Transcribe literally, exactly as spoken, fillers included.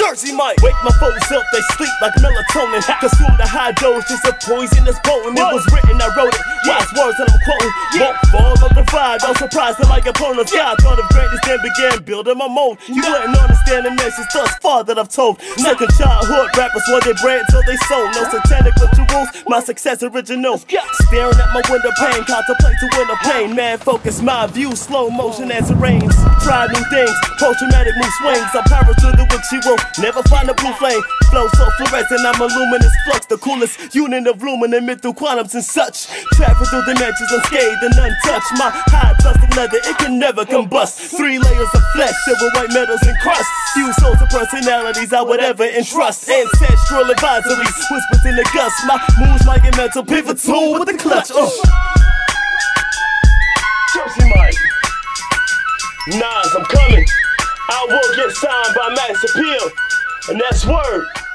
Jersey Mike. Wake my foes up, they sleep like melatonin. Consume the high dose, just a poisonous poem. It was written, I wrote it. Wise words that I'm quoting. Won't fall off the vibe, I'm surprised that like opponents. Yeah, I thought of greatness, then began building my mold. You wouldn't understand the message thus far that I've told. Second childhood rappers want their bread till they sold. No satanic rituals, my success original. Staring at my window pane, contemplate to win a pain. Man, focus my view, slow motion as it rains. Try new things, post-traumatic mood swings. I'm power to the witch, she will never find a blue flame. Flow so fluorescent, I'm a luminous flux. The coolest unit of lumen emit through quantums and such. Travel through dimensions unscathed and untouched. My high trusted leather, it can never combust. Three layers of flesh, silver, white metals and crust. Few souls and personalities I would ever entrust. Ancestral advisories, whispers in the gust. My moves like a mental pivot tool with the clutch. Uh. Jersey Mike. Nas, I'm coming. I will get signed by Max Appeal, and that's word.